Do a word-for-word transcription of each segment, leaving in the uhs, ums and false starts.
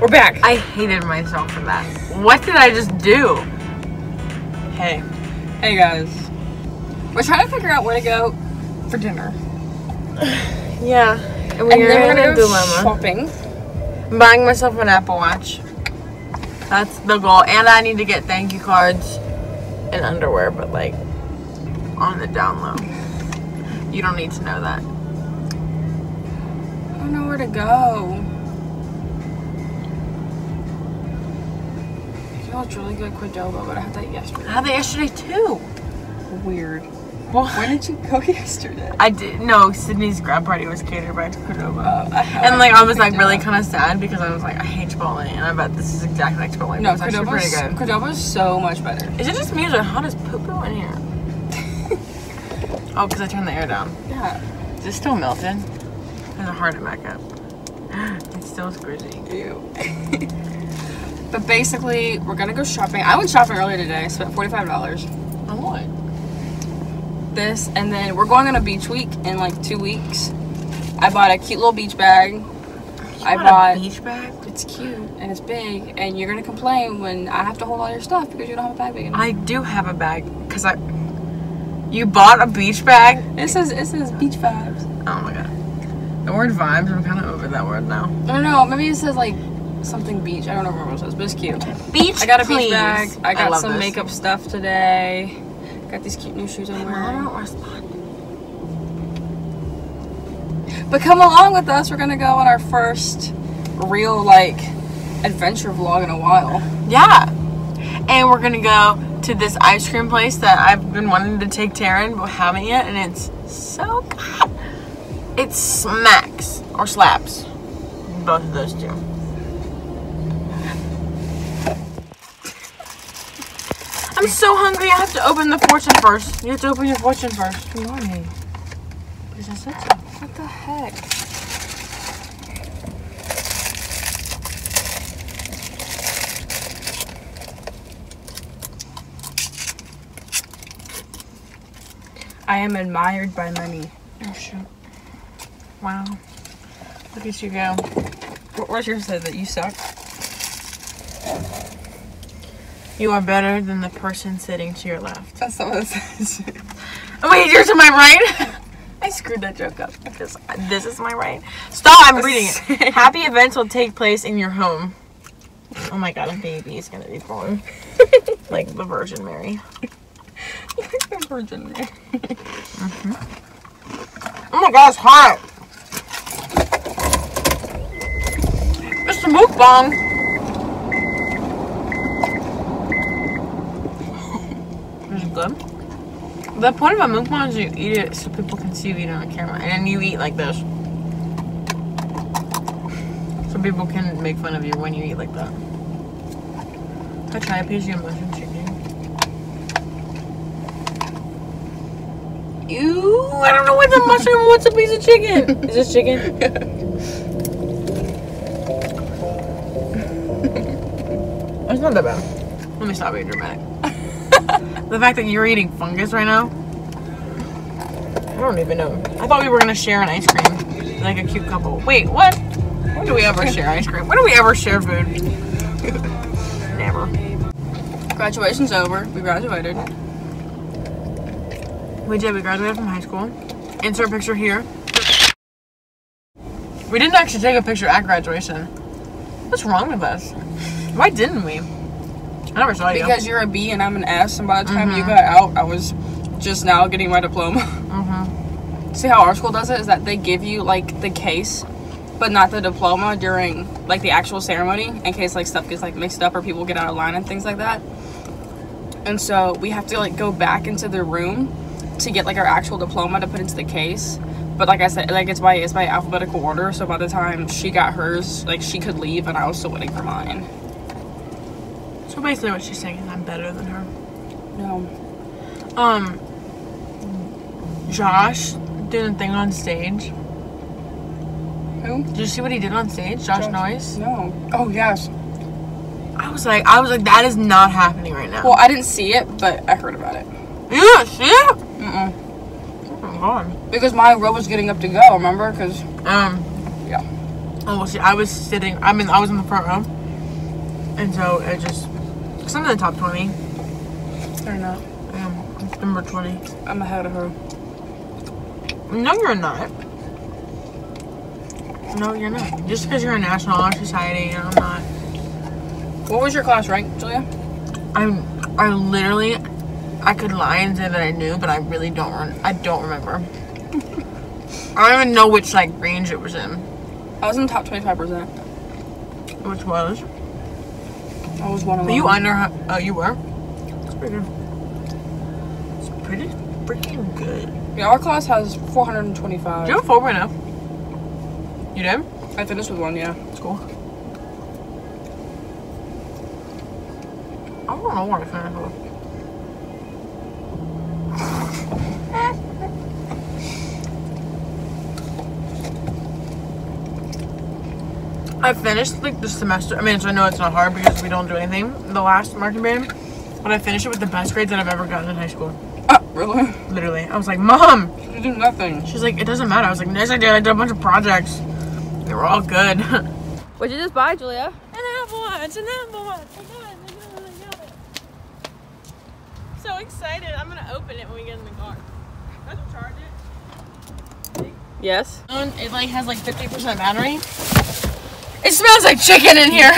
We're back. I hated myself for that. What did I just do? Hey. Hey, guys. We're trying to figure out where to go for dinner. Yeah. And, we And then we're going to go dilemma. shopping. I'm buying myself an Apple Watch. That's the goal. And I need to get thank you cards and underwear, but like on the down low. You don't need to know that. I don't know where to go. You know, it's really good Qdoba, but I had that yesterday. I had that yesterday too. Weird. Well, When did you go yesterday? I did. No, Sydney's grad party was catered by Qdoba. Uh, I And like I was like really Qdoba. kind of sad because I was like I hate Chipotle, and I bet this is exactly like Chipotle. No, It's actually pretty Qdoba's, good. Qdoba's so much better. Is it just me or is it hot as poo-poo in here? Oh, because I turned the air down. Yeah. Is it still melted? There's a heart in back up. It's still squishy. Ew. But basically, we're gonna go shopping. I went shopping earlier today. I spent forty-five dollars. On what? This, and then we're going on a beach week in like two weeks. I bought a cute little beach bag. You I bought bought. a beach bag? It's cute and it's big, and you're gonna complain when I have to hold all your stuff because you don't have a bag big enough. I do have a bag because I. You bought a beach bag? It says it says beach vibes. Oh my god. The word vibes, I'm kind of over that word now. I don't know. Maybe it says like something beach. I don't know what it says, but it's cute. Beach, I got a please. beach bag. I got love some this. makeup stuff today. Got these cute new shoes I'm I wearing. don't respond. But come along with us. We're gonna go on our first real like adventure vlog in a while. Yeah. And we're gonna go to this ice cream place that I've been wanting to take Taryn, but haven't yet, and it's so good. It smacks or slaps. Both of those two. I'm so hungry. I have to open the fortune first. You have to open your fortune first. Good morning. Because I said so. What the heck? I am admired by many. Oh shoot. Wow. Look at you go. What was yours say that you suck? You are better than the person sitting to your left. That's not what it says. Oh, wait, you're to my right? I screwed that joke up because this is my right. Stop, I'm reading it. Happy events will take place in your home. Oh my god, a baby is gonna be born. Like the Virgin Mary. Like the Virgin Mary. Mm-hmm. Oh my god, it's hot. It's the mukbang. Is it good? The point of a mukbang is you eat it so people can see you eat it on camera. And then you eat like this. So people can make fun of you when you eat like that. Can I try a piece of your mushroom chicken? Ew, I don't know what's a mushroom, what's a piece of chicken? Is this chicken? It's not that bad. Let me stop being dramatic. The fact that you're eating fungus right now, I don't even know. I thought we were gonna share an ice cream, like a cute couple. Wait, what? When do we ever share ice cream? When do we ever share food? Never. Graduation's over. We graduated. We did. We graduated from high school. Insert picture here. We didn't actually take a picture at graduation. What's wrong with us? Why didn't we? I never saw you. Because you're a B and I'm an S, and by the time Mhm. you got out, I was just now getting my diploma. Mm-hmm. See how our school does it? Is that they give you like the case, but not the diploma during like the actual ceremony, in case like stuff gets like mixed up or people get out of line and things like that. And so we have to like go back into the room to get like our actual diploma to put into the case. But like I said, like it's by it's by alphabetical order. So by the time she got hers, like she could leave, and I was still waiting for mine. So basically, what she's saying is I'm better than her. No. Um, Josh did a thing on stage. Who? Did you see what he did on stage, Josh, Josh- Noyes? No. Oh yes. I was like, I was like, that is not happening right now. Well, I didn't see it, but I heard about it. You didn't see it? Mm-mm. Oh my god. Because my row was getting up to go, remember? Because, Um, yeah. Oh, well, see, I was sitting, I mean, I was in the front row. And so it just, because I'm in the top twenty. Or not. I am. I'm number twenty. I'm ahead of her. No, you're not. No, you're not. Just because you're a National Honor Society, I'm not. What was your class rank, Julia? I'm, I literally, I could lie and say that I knew, but I really don't, run, I don't remember. I don't even know which, like, range it was in. I was in the top twenty-five percent. Which was? I was one of them. Were you under, oh, uh, you were? That's pretty good. It's pretty freaking good. Yeah, our class has four hundred twenty-five. Do you have a four point oh? You did? I finished with one, yeah. It's cool. I don't know what I finished with. I finished like the semester. I mean, so I know it's not hard because we don't do anything. The last marching band, but I finished it with the best grades that I've ever gotten in high school. Uh, really? Literally, I was like, "Mom, You do nothing. she's like, it doesn't matter." I was like, "Yes, I did. I did a bunch of projects. They were all good." What'd you just buy, Julia? An Apple Watch, an Apple Watch. I got it, I got it, I got it. So excited. I'm gonna open it when we get in the car. Let's charge it. Yes. And it like has like fifty percent battery. It smells like chicken in here.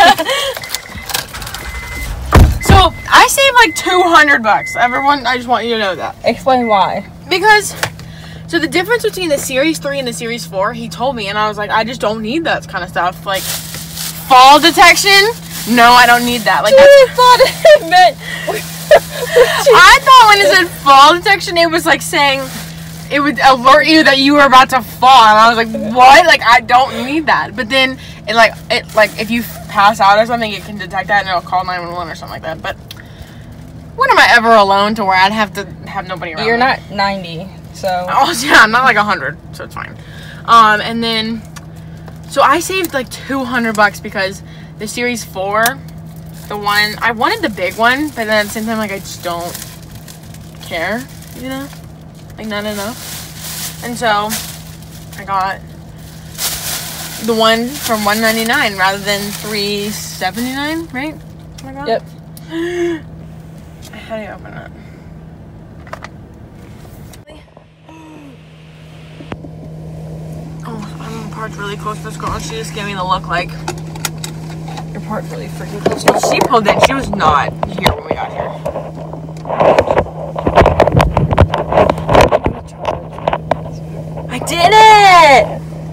So I saved like two hundred bucks. Everyone, I just want you to know that. Explain why. Because, so the difference between the Series three and the Series four, he told me, and I was like, I just don't need that kind of stuff. Like, fall detection? No, I don't need that. Like, I thought it meant... I thought when it said fall detection, it was like saying, it would alert you that you were about to fall. And I was like, what? Like, I don't need that. But then, it like, it like if you pass out or something, it can detect that and it'll call nine one one or something like that. But when am I ever alone to where I'd have to have nobody around You're me? not ninety, so... Oh, yeah, I'm not like one hundred, so it's fine. Um, and then, so I saved like two hundred bucks because the Series four, the one, I wanted the big one, but then at the same time, like, I just don't care, you know? Like, not enough. And so, I got the one from one ninety-nine rather than three seventy-nine, right? Oh my God. Yep. How do you open it? Oh, I'm parked really close to this girl. She just gave me the look like, Your part's really freaking close. well, she pulled in. She was not here when we got here. I did it!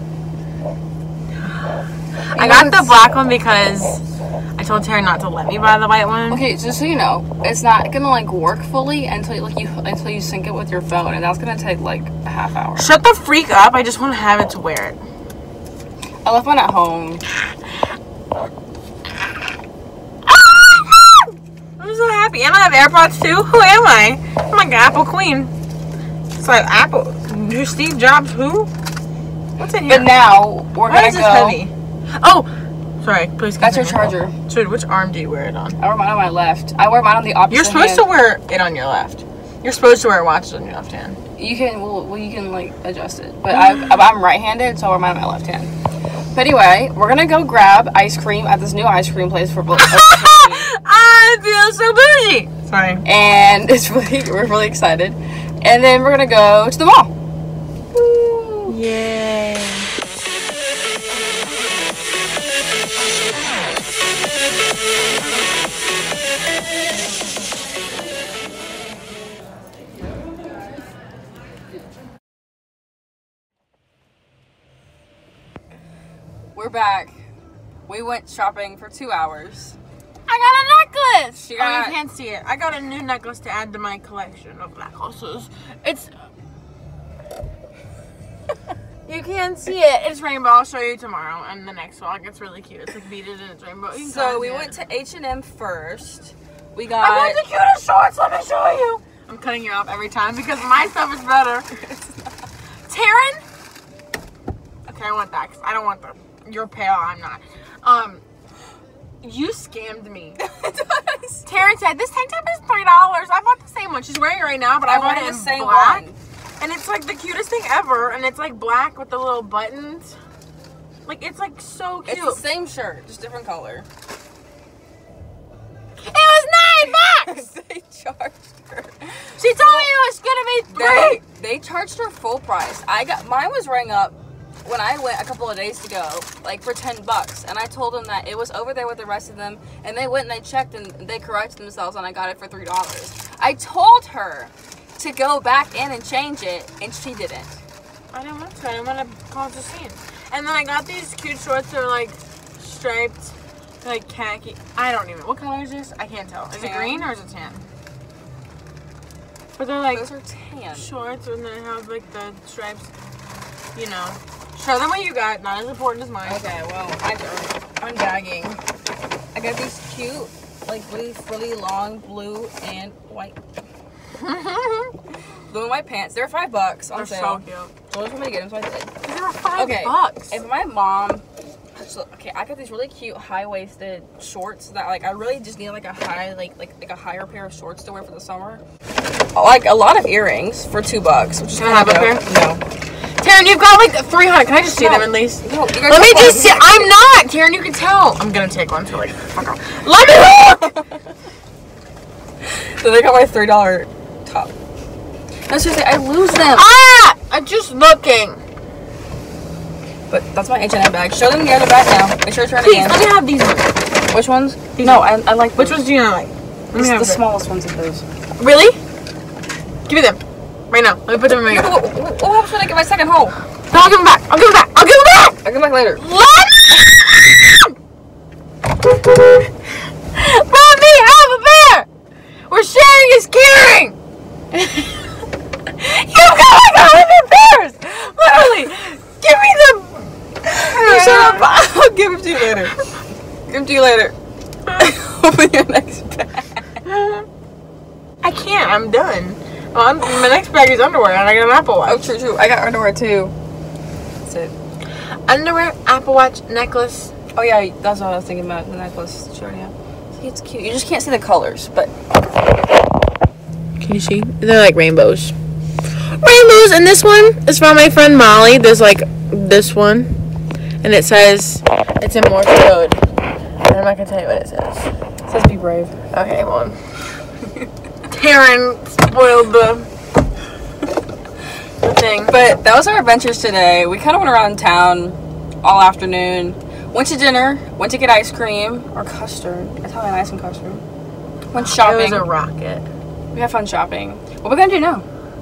I got the black one because I told Terry not to let me buy the white one. Okay, just so you know, it's not gonna like work fully until you, like you until you sync it with your phone, and that's gonna take like a half hour. Shut the freak up! I just want to have it to wear it. I left mine at home. I'm so happy, and I have AirPods too. Who am I? I'm like Apple Queen. It's like Apple. Who? Steve Jobs? Who? What's in here? But now we're Why gonna is this go. heavy? Oh, sorry. Please. That's your continue. charger. So, which arm do you wear it on? I wear mine on my left. I wear mine on the opposite. You're supposed hand. to wear it on your left. You're supposed to wear a watch on your left hand. You can, well, well, you can like adjust it. But I, I'm right-handed, so I wear mine on my left hand. But anyway, we're gonna go grab ice cream at this new ice cream place for. I feel so bougie. Sorry. And it's really, we're really excited. And then we're gonna go to the mall. Woo. Yay. We're back. We went shopping for two hours. I got a necklace. She oh, got- you can't see it. I got a new necklace to add to my collection of necklaces. It's. You can't see it. It's rainbow. I'll show you tomorrow and the next vlog. It's really cute. It's like beaded and it's rainbow. You can So kinda we see went it. to H and M first. We I got. want the cutest shorts. Let me show you. I'm cutting you off every time because my stuff is better. Taryn. Okay, I want that because I don't want the. You're pale. I'm not. Um. You scammed me. Taryn said, this tank top is three dollars. I bought the same one. She's wearing it right now, but I, I bought wanted it in the same black. one. And it's like the cutest thing ever. And it's like black with the little buttons. Like, it's like so cute. It's the same shirt, just different color. It was nine bucks! They charged her. She told me it was gonna be three! They, they charged her full price. I got, mine was rang up when I went a couple of days ago, like for ten bucks. And I told them that it was over there with the rest of them. And they went and they checked and they corrected themselves and I got it for three dollars. I told her to go back in and change it and she didn't. I didn't want to. I didn't want to cause a scene. And then I got these cute shorts that are like striped, like khaki. I don't even. What color is this? I can't tell. Is Tan. it green or is it tan? But they're like Those are tan. shorts and they have like the stripes. You know. Show them what you got. Not as important as mine. Okay, well, I, I'm bagging. I got these cute, like really, really long blue and white. Blue and white pants. They're five bucks on They're sale. so cute. Joel told me to get them, so I did. They were five Okay, bucks. if my mom, okay, I got these really cute high-waisted shorts that like I really just need like a high, like like like a higher pair of shorts to wear for the summer. Like a lot of earrings for two bucks, which is Can I have a pair? No. Taryn, you've got like three hundred. Can I just see No. them at least? No, you guys Let me don't just see. want- I'm not. Taryn, you can tell. I'm gonna take one. So like, fuck off. Let me look. So they got my three dollar top. No, seriously, I lose them. Ah! I'm just looking. But that's my H and M bag. Show them the other bag now. Make sure it's right Please, again. let me have these ones. Which ones? These no, ones. I, I like Which those. ones do you not like? Let This me have the them. smallest ones of those. Really? Give me them. Right now. Let me put them in my Yeah, ear. but what, what, what happens when I get my second hole? No, I'll give them back. I'll give them back. I'll give them back. I'll come back later. Let Let me have a bear. We're sharing is caring. You've got like a hundred bears. Literally. Give me them. You shut up. I'll give them to you later. Give them to you later. Open your next bag. I can't. I'm done. Well, I'm, my next bag is underwear, and I got an Apple Watch. Oh, true, true. I got underwear too. That's it. Underwear, Apple Watch, necklace. Oh yeah, that's what I was thinking about. The necklace. Sure, yeah. See, it's cute. You just can't see the colors, but Can you see? They're like rainbows. Rainbows, and this one is from my friend Molly. There's like this one, and it says it's in Morse code. And I'm not gonna tell you what it says. it says be brave. Okay, well, Taryn spoiled the, the thing. But that was our adventures today. We kind of went around town all afternoon. Went to dinner. Went to get ice cream or custard. Italian ice and custard. Went It shopping. was a rocket. We had fun shopping. What are we gonna do now?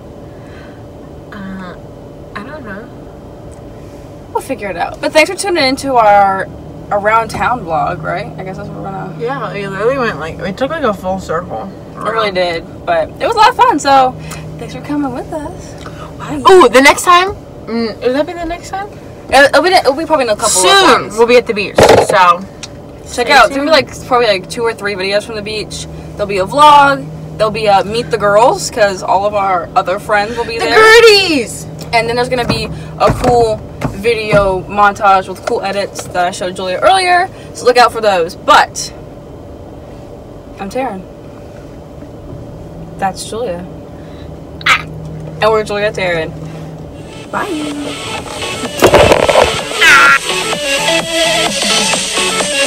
Uh, I don't know. We'll figure it out. But thanks for tuning into our around town vlog, right? I guess that's what we're gonna. Yeah, we literally went like we took like a full circle. I really did, but it was a lot of fun. So thanks for coming with us. Oh, the next time? Mm, will that be the next time? It'll, it'll be it'll be probably in a couple of Soon. months. We'll be at the beach. So Check out. It's gonna be like probably like two or three videos from the beach. There'll be a vlog. There'll be a meet the girls because all of our other friends will be the there. Gerties. And then there's gonna be a cool video montage with cool edits that I showed Julia earlier. So look out for those. But I'm Taryn. That's Julia. Ah. And we're Julia Taryn. Bye. Ah.